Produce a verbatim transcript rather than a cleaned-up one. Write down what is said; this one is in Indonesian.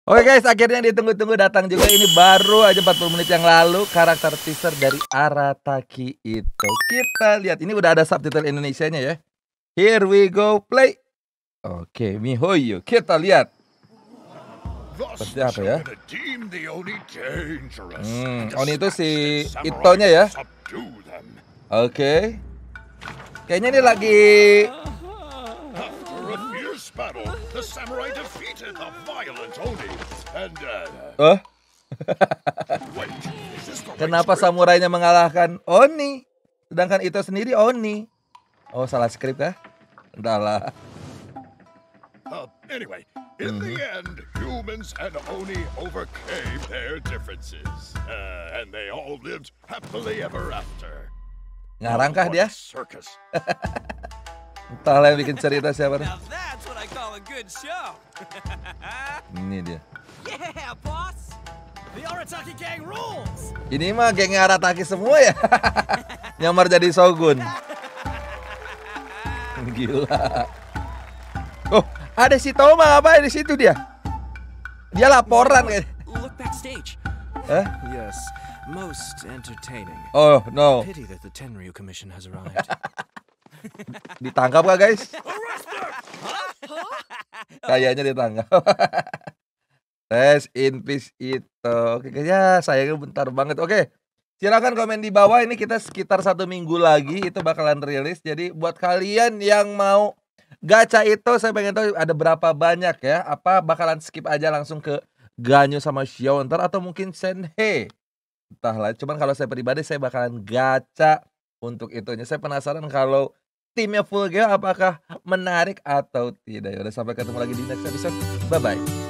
Oke guys, akhirnya ditunggu-tunggu datang juga. Ini baru aja empat puluh menit yang lalu karakter teaser dari Arataki Itto. Kita lihat, ini udah ada subtitle Indonesianya ya. Here we go, play. Oke, MiHoYo, kita lihat. Seperti apa ya? Hmm, Oni itu si Ittonya ya. Oke. Kayaknya ini lagi Oh. Kenapa samurainya mengalahkan Oni, sedangkan Itto sendiri Oni? Oh, salah skrip kah? Entahlah. Uh, anyway, in the end, humans and Oni overcame their differences, uh, and they all lived happily ever after. Ngarang kah dia? Circus. Entahlah yang bikin cerita siapa. Now that's what I call a good show. Ini dia. Yeah, boss. The Arataki gang rules. Ini mah gengnya Arataki semua ya. Nyamar jadi Shogun. Gila. Oh, ada si Toma apa di situ dia? Dia laporan kayak. Look backstage. Hah? Yes, most entertaining. Oh, no. Pity that the Tenryu Commission has arrived. Ditangkap gak guys? Kayaknya ditangkap. Rest in peace Itto. Oke, kayaknya sayangnya bentar banget. Oke, silakan komen di bawah. Ini kita sekitar satu minggu lagi itu bakalan rilis. Jadi buat kalian yang mau gacha Itto, saya pengen tahu ada berapa banyak ya. Apa bakalan skip aja langsung ke Ganyu sama Xiao ntar, atau mungkin Senhei? Entahlah. Cuman kalau saya pribadi saya bakalan gacha untuk itunya. Saya penasaran kalau timnya Full Geo apakah menarik atau tidak. Udah, sampai ketemu lagi di next episode. Bye bye.